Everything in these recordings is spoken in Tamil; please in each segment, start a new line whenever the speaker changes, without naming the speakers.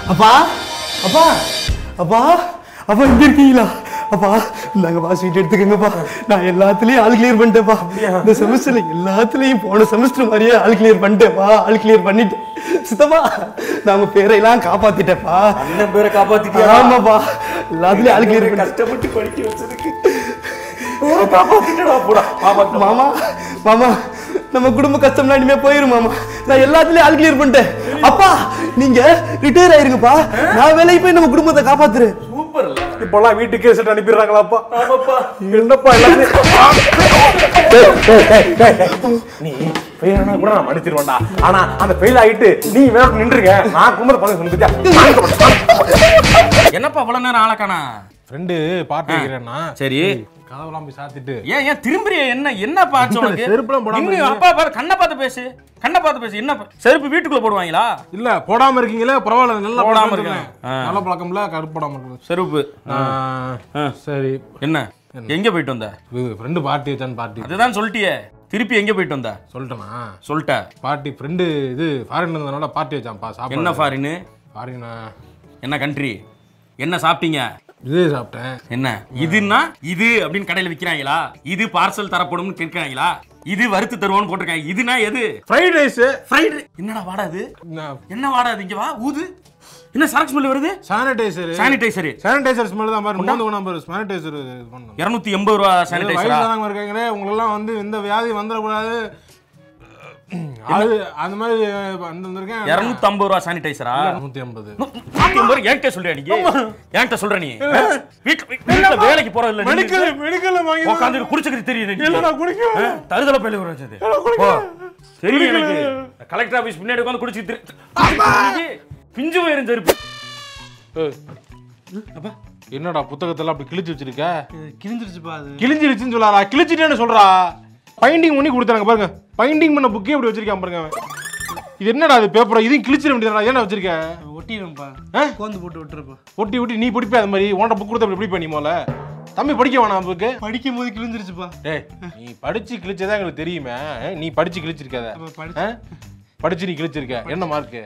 அப்பா அப்பா அப்பா அப்பா இங்க இருக்கீங்களா? அப்பா இந்தாங்கப்பா ஸ்வீட் எடுத்துக்கங்கப்பா. நான் எல்லாத்துலயும் ஆல் கிளியர் பண்ணிட்டேன்ப்பா. இந்த செமஸ்டர்ல எல்லாத்துலயும் போன செமஸ்டர் மாதிரியே ஆல் கிளியர் பண்ணிட்டேன்ப்பா. ஆல் கிளியர் பண்ணிட்டேன் சித்தப்பா. நான் உங்க பேரையெல்லாம் காப்பாத்திட்டேன்ப்பா.
அண்ணன் பேரை காப்பாத்திட்டியா?
ஆமாப்பா, எல்லாத்துலயும் ஆல் கிளியர் பண்ணி
கஷ்டப்பட்டு படிக்க வச்சதுக்கு காப்பாத்திட்டா போடா.
மாமா மாமா நம்ம குடும்ப கஷ்டம்லாம் இனிமே போயிரும் மாமா. நான் எல்லாத்துலயும் ஆல் கிளியர் பண்ணிட்டேன். அப்பா நீங்க ரிட்டையர் ஆயிருங்கப்பா. நான் வேலைக்கு போய் நம்ம குடும்பத்தை காப்பாத்துறேன்.
சூப்பர் இல்ல? இப்பெல்லாம் வீட்டுக்கே செட் அனுப்பிடுறாங்களாப்பா? ஆமாப்பா. என்னப்பா நீ ஃபெயில் ஆனா கூட நான் மன்னிச்சிருவேன்டா. ஆனா அந்த ஃபெயில் ஆயிட்டு நீ வேற நின்றுங்க. நான் குடும்பத்தை பார்த்து சொல்லிட்டியா?
என்னப்பா இவ்வளவு நேரம் ஆளக்கானா?
ஃப்ரெண்டு பார்ட்டி வைக்கிறேன்னா
சரி
கதவெல்லாம் போய் சாத்திட்டு
ஏன் திரும்புறிய? என்னப்பா ஆச்சு உனக்கு?
செருப்புலாம் போடாம
இன்னும் அப்பா பாரு, கண்ணை பார்த்து பேசு, கண்ணை பார்த்து பேசு. என்ன செருப்பு வீட்டுக்குள்ள போடுவாங்களா?
இல்ல போடாம இருக்கீங்களே பரவாயில்ல, நல்லா
போடாம
போடாம
இருக்கேன்.
இருக்கேன். நல்ல பழக்கம்ல கருப்பு போடாம இருக்கு
செருப்பு
சரி.
என்ன எங்க போயிட்டு வந்த?
ஃப்ரெண்டு பார்ட்டி வச்சான்னு பார்ட்டி
அதுதான் சொல்லிட்டியே, திருப்பி எங்க போயிட்டு வந்த?
சொல்லிட்டேனா?
சொல்லிட்ட.
பார்ட்டி ஃப்ரெண்டு இது ஃபாரின் இருந்தனால பார்ட்டி வச்சான்ப்பா. சாப்பிட
என்ன ஃபாரின்?
ஃபாரினா
என்ன கண்ட்ரி? என்ன சாப்பிட்டீங்க?
இது சாப்பிட்டேன்.
என்ன இதுன்னா இது அப்படின்னு கடையில விக்கிறாங்களா? இது பார்சல் தரப்படும்னு கேட்கிறாங்களா? இது வறுத்து தருவோம்னு போட்டிருக்காங்க. இதுனா எது?
Fried rice.
ஃப்ரைட். என்னடா வாடாது? என்ன வாடாது? இங்க வா, ஊது. என்ன சரக்கு ஸ்மெல் வருது?
சானிடைசர்.
சானிடைசர்
ஸ்மெல் தான் பாரு. மூணு நம்பர் சானிடைசர் பண்ணனும்.
280 ரூபாய் சானிடைசர்.
வயசானவங்க இருக்காங்களே, உங்க எல்லாம் வந்து இந்த வியாதி வந்துட கூடாது. அது அந்த மாதிரி வந்திருக்கேன்.
250 ரூபாய் சானிடைசரா?
150.
150 என்கிட்ட சொல்றியா நீ? என்கிட்ட சொல்ற நீ? வீட்ல வேலைக்கு போறது இல்ல.
மெடிக்கல் வாங்கி
உட்கார்ந்து குடிச்சிட்டு தெரியுது.
இல்ல நான் குடிக்க
தருதல பையில வச்சது. சரி எனக்கு கலெக்டர் ஆபீஸ் பின்னாடி உட்கார்ந்து குடிச்சிட்டு பிஞ்சு போயிரும் செருப்பு.
அப்பா என்னடா புத்தகத்தெல்லாம் அப்படி கிழிச்சு வச்சிருக்க?
கிழிஞ்சிருச்சுப்பா. அது
கிழிஞ்சிருச்சுன்னு சொல்லாரா? கிழிச்சிட்டேன்னு சொல்றா. பைண்டிங் பண்ணி கொடுத்தாங்க பாருங்க. பைண்டிங் பண்ண புக்கே இப்படி வச்சிருக்கான் பாருங்க. இது என்னடா அது பேப்பரா? இதையும் கிழிச்சிட வேண்டியதா? ஏன்னா வச்சிருக்க?
ஒட்டிடும்பா. கோந்து போட்டு விட்டுருப்பா.
ஒட்டி நீ படிப்பே அது மாதிரி. உன்ட புக் கொடுத்தா எப்படி பண்ணி போல? தம்பி படிக்க வேணாம் புக்கு.
படிக்கும் போது கிழிஞ்சிருச்சுப்பா.
டேய் நீ படிச்சு கிழிச்சதா எங்களுக்கு தெரியுமே. நீ படிச்சு கிழிச்சிருக்காத. படிச்சு நீ கிழிச்சிருக்க. என்ன மார்க்கு?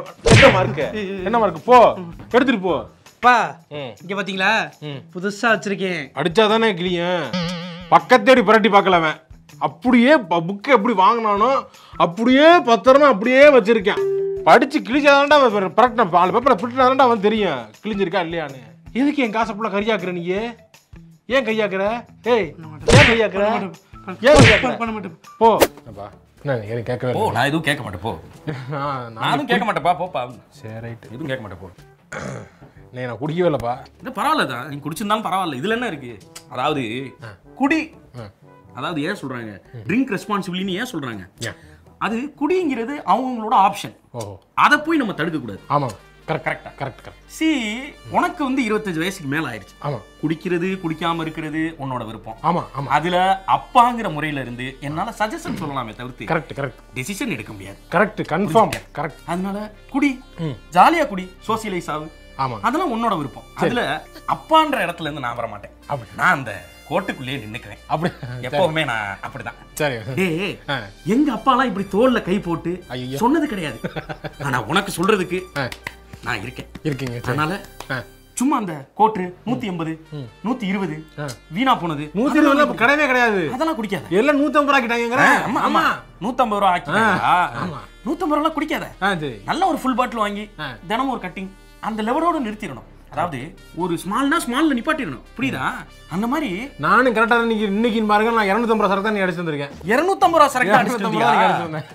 என்ன மார்க்கு? போ எடுத்துட்டு போ.
பா இங்க பாத்தீங்களா, புதுசா வச்சிருக்கேன்.
அடிச்சாதானே கிளியும். பக்கத்தேடி புரட்டி பார்க்கலவன். அப்படியே புக்கை எப்படி வாங்கினானோ அப்படியே பத்திரமா அப்படியே வச்சிருக்கேன். படிச்சு கிழிச்சாதான்டா பரட்டின பால் பேப்பரை பிடிச்சாதான்டா அவன் தெரியும் கிழிஞ்சிருக்கா இல்லையான்னு. எதுக்கு என் காசை ஃபுல்லாக கையாக்குற நீ? ஏன் கையாக்குற? ஏய் ஏன் கையாக்குற? ஏன் பண்ண மாட்டேன் போ. கேட்கவே
ஓ நான் எதுவும் கேட்க மாட்டேன் போ. நானும் கேட்க மாட்டேப்பா. போப்பா. சரி ரைட். எதுவும் கேட்க மாட்டேன் போ.
நான் குடிக்கவே இல்லப்பா.
இது பரவாயில்ல தான், நீ குடிச்சிருந்தாலும் பரவாயில்ல. இதுல என்ன இருக்கு? அதாவது குடி, அதாவது ஏன் சொல்றாங்க ட்ரிங்க் ரெஸ்பான்சிபிலிட்டின்னு ஏன் சொல்றாங்க? அது குடிங்கிறது அவங்களோட ஆப்ஷன். அதை போய் நம்ம தடுக்க கூடாது.
ஆமா
கரெக்ட். சி உனக்கு வந்து 25 வயசுக்கு மேல ஆயிடுச்சு.
ஆமா.
குடிக்கிறது குடிக்காம இருக்கிறது உன்னோட விருப்பம்.
ஆமா.
அதுல அப்பாங்கிற முறையில இருந்து என்னால சஜஷன் சொல்லலாமே தவிர்த்து
கரெக்ட்
டெசிஷன் எடுக்க முடியாது.
Correct confirm correct.
அதனால குடி, ஜாலியா குடி, சோசியலைஸ் ஆகு.
ஆமா.
அதெல்லாம் உன்னோட விருப்பம். அதுல அப்பான்ற இடத்துல இருந்து நான் வர மாட்டேன். நான் அந்த கோட்டுக்குள்ளேயே நின்னுக்குவேன். அப்படி எப்பவுமே நான் அப்படிதான். சரி. டேய் எங்க அப்பாலாம் இப்படி தோல்ல கை போட்டு சொன்னது கிடையாது. ஆனா உனக்கு சொல்றதுக்கு நான் இருக்கேன். அதனால சும்மா அந்த கோட்டு 180 120 வீணா போனது
120 கிடையவே கிடையாது.
அதெல்லாம் குடிக்காத.
எல்லாம் 150 ரூபாய் ஆக்கிட்டாங்க.
ஆமா 150 ரூபாய் ஆக்கிட்டாங்களா? 150 ரூபாய் குடிக்காத. நல்ல ஒரு ஃபுல் பாட்டில் வாங்கி தினமும் ஒரு கட்டிங் அந்த லெவலோட நிறுத்திடணும். அதாவது ஒரு ஸ்மால்ல நிப்பாட்டிடணும். புரியுதா? அந்த மாதிரி
நானும் கரெக்டா இன்னைக்கு பாருங்க நான் 250 ரூபாய் சரக்கு தான் அடிச்சு வந்திருக்கேன்.
250 ரூபாய் சரக்கு அடிச்சு வந்தேன்.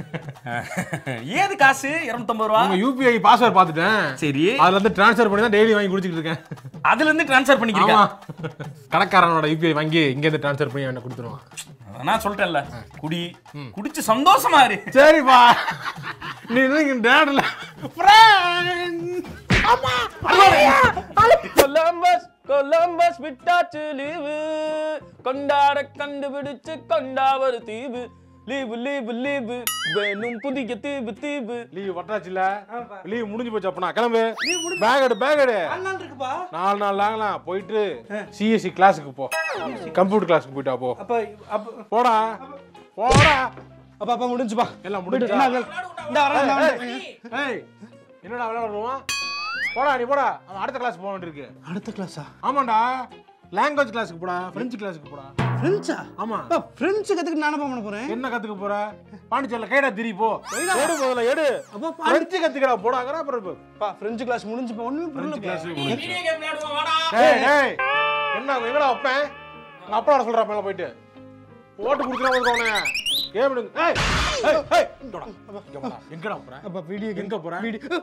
ஏது காசு 250 ரூபாய்?
உங்க யூபிஐ பாஸ்வேர்ட் பார்த்துட்டேன்.
சரி.
அதுல இருந்து ட்ரான்ஸ்ஃபர் பண்ணி தான் டெய்லி வாங்கி குடிச்சிட்டு இருக்கேன்.
அதுல இருந்து ட்ரான்ஸ்ஃபர் பண்ணிக்கிறீங்க?
கடைக்காரனோட யூபிஐ வாங்கி இங்க இருந்து ட்ரான்ஸ்ஃபர் பண்ணி என்ன கொடுத்துருவான்.
நான் சொல்லிட்டேன்ல, குடி குடிச்சு சந்தோஷமா இரு.
சரிப்பா. நீ இன்னைக்கு டேட்ல
அம்மா கொலம்பஸ் விட்டாச்சு லீவு கொண்டாட கண்டுபிடிச்சு கொண்டாவரு தீவு லீவு லீவு லீவு வேணும் புதிய தீவு தீவு.
லீவ் வட்டாச்சுல? லீவ் முடிஞ்சு போச்சு. அப்பனா கிளம்பு. பேக் எடு 4 நாள் ஆகலாம். போயிட்டு சிஎஸ்சி கிளாஸுக்கு போ. கம்ப்யூட்டர் கிளாஸுக்கு போயிட்டா போ. போடா
அப்பா முடிஞ்சுப்பா.
எல்லாம் முடிஞ்சு. என்னடா விளையாடுறோம்? போடா நீ போடா, அவன் அடுத்த கிளாஸ் போக வேண்டியிருக்கு.
அடுத்த கிளாஸா?
ஆமாண்டா, லாங்குவேஜ் கிளாஸுக்கு போடா, பிரெஞ்சு கிளாஸுக்கு போடா.
பிரெஞ்சா?
ஆமா.
பிரெஞ்சு கத்துக்கிட்டு நானே பண்ண போறேன்.
என்ன கத்துக்க போற? பாண்டிச்சேரியில கைடா திரி போ. எடு முதல்ல எடு.
அப்பா
பிரெஞ்சு கத்துக்கடா போடாங்கற அப்புறம்
பா பிரெஞ்சு கிளாஸ் முடிஞ்சு போ. ஒண்ணுமே
பிரெஞ்சு கிளாஸ்
வீடியோ கேம் விளையாடுவோம் வாடா.
டேய் என்ன எங்கடா அப்பன்? உங்க அப்பாவோட சொல்றா மேல போயிட்டு. போட்டு குடுக்குறா வந்துறவனே. கேம் விடுங்க. ஏய் ஏய் இங்கடா. இங்க வாடா. எங்கடா போற?
அப்பா வீடியோ
எங்க போற?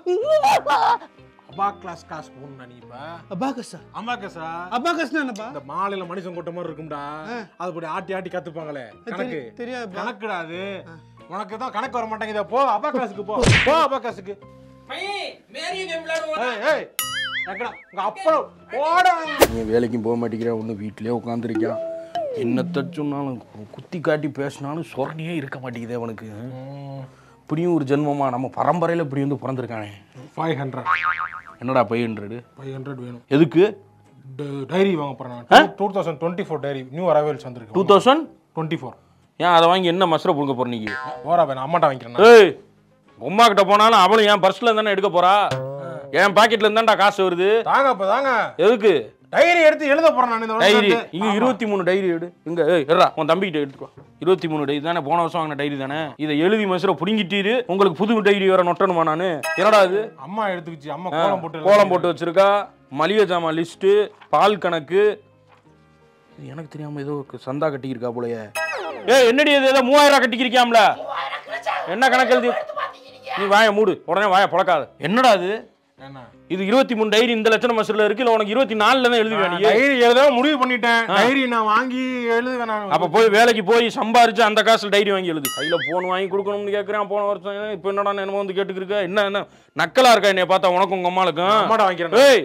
அபா கிளாஸ் போறா நீ இப்ப.
அபாகஸா?
அபாகஸா?
அபாகஸ்னா என்னப்பா?
இந்த மாலையில மனுஷன் கொட்ட மாதிரி இருக்கும்டா. அது போய் ஆட்டி கத்துப்பாங்களே. கணக்கு.
தெரியாது.
கணக்குடா அது. உனக்கு தான் கணக்கு வர மாட்டேங்குதே. போ அபா கிளாஸ்க்கு போ. போ அபா கிளாஸ்க்கு.
பையன் மேரிய கேம் விளையாடுவோம்.
ஏய் ஏய் எங்கடா உங்க அப்பா போடா.
நீ வேலைக்கும் போக மாட்டேங்கிற, ஒன்று வீட்டிலே உட்காந்துருக்கான். என்னத்த சொன்னாலும் குத்தி காட்டி பேசினாலும் சொரணியே இருக்க மாட்டேங்குது அவனுக்கு. இப்படியும் ஒரு ஜென்மமா நம்ம பரம்பரையில் இப்படி வந்து பிறந்திருக்கானே.
500.
என்னடா 500?
500 வேணும்.
எதுக்கு?
டைரி வாங்க போறேன். 2024 டைரி நியூ அரைவல்ஸ் வந்திருக்கு.
2024. ஏன் அதை வாங்கி என்ன மசரை புடுங்க போற நீங்க?
ஓரா வேணும், அம்மாட்ட வாங்கிக்கிறேன்.
ஏய் உமா கிட்ட போனாலும் அவளும் என் பர்ஸ்ல இருந்தானே எடுக்க போறா. என் பாக்கெட்ல இருந்தாண்டா காசு வருது.
தாங்க அப்ப தாங்க.
எதுக்கு?
டைரி எடுத்து எழுத போறேன் நான் இந்த
டைரி.
வருஷம்.
இங்க 23 டைரி எடு. இங்க ஏய் எறா உன் தம்பிக்கிட்ட எடுத்துக்கோ. 23 டைரி தானே, போன வருஷம் வாங்கின டைரி தானே. இதை எழுதி மசரை புடுங்கிட்டீரு. உங்களுக்கு புது டைரி வேற நொட்டணுமா நானு? என்னடா இது?
அம்மா எடுத்துக்கிச்சு. அம்மா கோலம் போட்டு
வச்சிருக்கா. மளிகை ஜாமான் லிஸ்ட், பால் கணக்கு. எனக்கு தெரியாம ஏதோ சந்தா கட்டிக்கிருக்கா போலயே. ஏய் என்னடி இது? ஏதோ 3000 கட்டிக்கிருக்கியாம்ல? என்ன கணக்கு எழுதி? நீ வாய மூடு, உடனே வாய பழக்காத. என்னடா இது?
என்ன
இது 23 டைரி இந்த லட்சண மசூர்ல இருக்கு. இல்ல உனக்கு 24ல தான் எழுதுவேன் நீ?
டைரி எழுத முடிவு பண்ணிட்டேன். டைரி நான் வாங்கி எழுதுவேன் நான்.
அப்ப போய் வேலைக்கு போய் சம்பாரிச்சு அந்த காசுல டைரி வாங்கி எழுது. கையில போன் வாங்கி கொடுக்கணும்னு கேக்குறேன். போன வருஷம் இப்ப என்னடா என்னமோ வந்து கேட்டுக்கிருக்க. என்ன நக்கலா இருக்கா என்னைய பார்த்தா உனக்கும் உங்க அம்மாளுக்கும்?
அம்மாட்ட வாங்கிக்கிறேன்.
ஏய்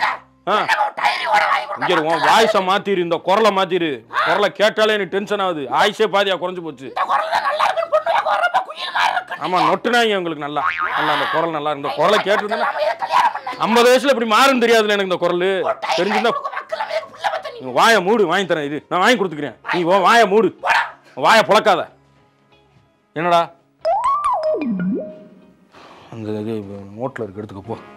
இங்க உன் வாய்ஸ மாத்திரு, இந்த குரலை மாத்திரு. குரலை கேட்டாலே எனக்கு டென்ஷன் ஆகுது. ஆயுஷே பாதியா குறைஞ்சு போச்சு. ஆமா நொட்டுனாங்க உங்களுக்கு நல்லா அந்த குரல் நல்லா இந்த குரலை கேட்டு 50 வயசுல இப்படி மாறும் தெரியாதுல எனக்கு இந்த குரல். தெரிஞ்சிருந்தா வாய மூடு, வாங்கி தரேன். இது நான் வாங்கி கொடுத்துக்கிறேன். நீ வாய மூடு, வாய புழக்காத. என்னடா அந்த இது நோட்டில் இருக்கு, எடுத்துக்க போ.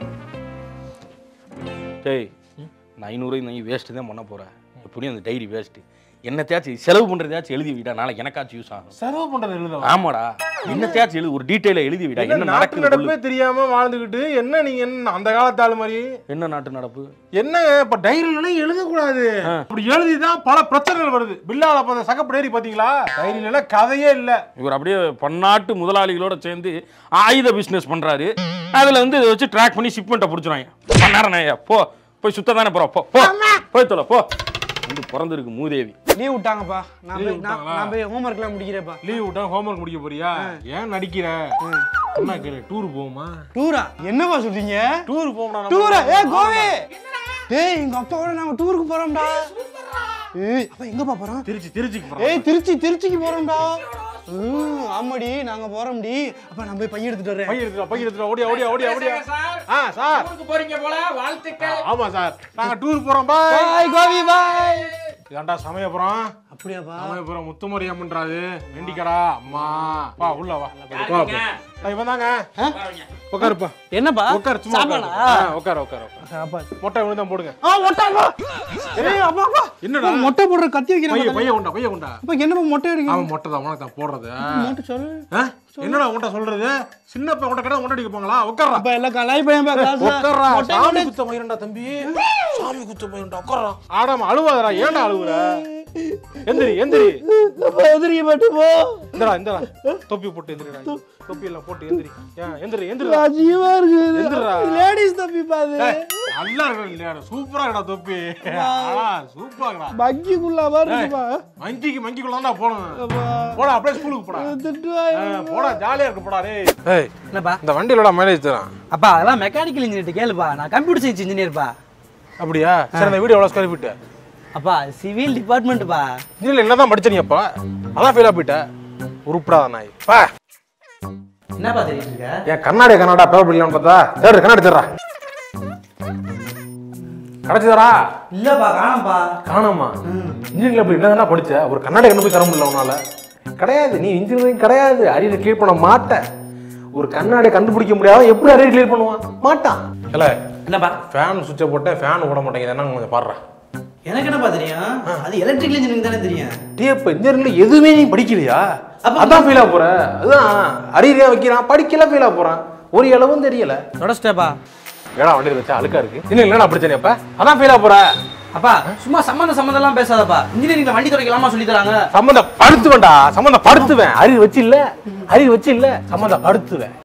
டேய் 500 நீ வேஸ்ட்டு தான் பண்ண போற. எப்படியும் அந்த டைரி வேஸ்ட்டு. என்னத்தையாச்சும் செலவு பண்றதையாச்சும் எழுதி விடா, நாளைக்கு எனக்காச்சும் யூஸ் ஆகும்.
செலவு பண்றது எழுத?
ஆமாடா, என்னத்தையாச்சும் எழுதி ஒரு டீட்டெயில எழுதி விடா. என்ன
நாட்டு நடப்பே தெரியாம வாழ்ந்துகிட்டு என்ன நீங்க என்ன அந்த காலத்து ஆளு மாதிரி?
என்ன நாட்டு நடப்பு?
என்ன இப்ப டைரியில எழுதக்கூடாது. அப்படி எழுதிதான் பல பிரச்சனைகள் வருது. பில்லால அப்ப அந்த சகப்பு டைரி பாத்தீங்களா? டைரியில கதையே இல்ல.
இவர் அப்படியே பன்னாட்டு முதலாளிகளோட சேர்ந்து ஆயுத பிசினஸ் பண்றாரு. அதுல வந்து இதை வச்சு ட்ராக் பண்ணி ஷிப்மெண்ட்டை பிடிச்சிருவாங்க. பண்ணாரணையா போ, போய் சுத்த தானே போறோம். போ போய் தொலை போ. வந்து பிறந்திருக்கு மூதேவி.
லீவ் விட்டாங்கப்பா. நான் போய் ஹோம்வொர்க்லாம் முடிக்கிறேன்ப்பா.
லீவ் விட்டா ஹோம்வொர்க் முடிக்க போறியா? ஏன் நடிக்கிற? என்ன கேளு, டூர் போவோமா?
டூரா? என்னப்பா சொல்றீங்க?
டூர் போவோம்டா.
டூரா? ஏய் கோவி, டேய் எங்க அப்பாவோட நாம டூருக்கு போறோம்டா. ஏய் அப்பா எங்கப்பா போறோம்?
திருச்சிக்கு போறோம்.
ஏய் திருச்சிக்கு போறோம்டா. ஆமாடி நாங்க போறோம்டி. அப்பா நான் போய் பைய எடுத்துட்டு வரேன்.
பைய எடுத்துட்டு ஓடியா. சார்
ஊருக்கு போறீங்க போல, வாழ்த்துக்கள்.
ஆமா சார், நாங்க டூர் போறோம்.
பாய் கோவி பாய்.
இதாண்டா சமயபுரம்.
அப்படியாப்பா?
சமயபுரம் முத்துமாரியம்மன்றாது. வேண்டிக்கடா அம்மா. வா உள்ள வா. இவன் தாங்க. உட்காருப்பா.
என்னப்பா?
உட்காரு சும்மா உட்காரு. மொட்டை விழுந்தான் போடுங்க.
ஏய் அப்பா
என்னடா
மொட்டை போடுற கத்தி வைக்கிறேன்.
பைய கொண்டா.
அப்ப என்னப்பா மொட்டை அடிக்க?
அவன் மொட்டை தான் உனக்கு தான் போடுறது.
மொட்டை சொல்லு.
என்னடா உன்கிட்ட சொல்றது? சின்ன பையன் உன்கிட்ட கேட்டா மொட்டை அடிக்க போங்களா? உட்கார்றா.
அப்ப எல்லாம் கலாய் பையன் பா கிளாஸ்.
உட்கார்றா. சாமி குத்த மயிரண்டா தம்பி. சாமி குத்த மயிரண்டா உட்கார்றா. ஆடாம அழுவாதடா. ஏன்டா அழுவுற? எந்திரி.
எந்திரி மட்டும் போ.
இந்தடா தொப்பி போட்டு எந்திரிடா. தொப்பி எல்லாம் போட்டு எந்திரி. எந்திரி.
ராஜீவா இருக்கு.
எந்திரா.
லேடீஸ் தொப்பி பாது.
நல்லா இருக்கு இல்லையா? சூப்பரா இருக்கடா தொப்பி. சூப்பரா இருக்கடா.
மங்கிக்குள்ள வருதுப்பா.
மங்கிக்குள்ள தான்டா போணும். போடா அப்படியே ஸ்கூலுக்கு போடா. போடா ஜாலியா இருக்கு போடா. டேய்
என்னப்பா
இந்த வண்டியிலோட மைலேஜ் தரான்.
அப்பா அதெல்லாம் மெக்கானிக்கல் இன்ஜினியர் கேளுப்பா. நான் கம்ப்யூட்டர் சயின்ஸ் இன்ஜினியர்ப்பா.
அப்படியா? சரி இந்த வீடியோ எவ்வளவு ஸ்கொயர் ஃபீட்?
அப்பா சிவில் டிபார்ட்மெண்ட்ப்பா.
இதுல என்னதான் படிச்ச நீ அப்பா? அதான் ஃபெயிலா போயிட்ட. உருப்படா நாய். பா.
என்னப்பா தெரியுது இருக்க?
ஏன் கண்ணாடி பேப்பர் பிடிக்கலாம்னு பார்த்தா தேடு கண்ணாடி தேடுறா. கிடைச்சதா?
இல்லப்பா காணோம்ப்பா.
காணாமா? இன்ஜினியரிங்ல போய் என்னதான் படிச்ச? ஒரு கண்ணாடி கண்டு போய் தர முடியல உன்னால? கிடையாது, நீ இன்ஜினியரிங் கிடையாது. அரியர் கிளியர் பண்ண மாட்ட. ஒரு கண்ணாடியை கண்டுபிடிக்க முடியாத எப்படி அரியர் கிளியர் பண்ணுவான்? மாட்டான். இல்ல
என்னப்பா
ஃபேன் சுவிட்சை போட்டேன், ஃபேன் ஓட மாட்டேங்குது, என்ன கொஞ்சம் பாடுறா.
எனக்கு என்னப்பா தெரியும்? அது எலக்ட்ரிக்கல் இன்ஜினியரிங் தானே தெரியும்.
டே இப்போ இன்ஜினியரிங்ல எதுவுமே நீ படிக்கலையா? அதான் ஃபெயில் ஆக போற. அதுதான் அரியரியா வைக்கிறான், படிக்கல ஃபெயில் ஆக போறான். ஒரு அளவும் தெரியல.
தொடச்சிட்டேப்பா.
ஏடா வண்டியில் வச்சா அழுக்கா இருக்கு. இல்லைன்னா படிச்சேனே அப்ப அதான் ஃபெயில் ஆக போற.
அப்பா சும்மா சம்மந்தம் எல்லாம் பேசாதப்பா. இன்ஜினியரிங்ல வண்டி துறைக்கலாமா சொல்லி தராங்க.
சம்மந்தப்படுத்துவேன்டா, சம்மந்தப்படுத்துவேன். அறிவு வச்சு இல்ல சம்மந்தப்படுத்துவேன்.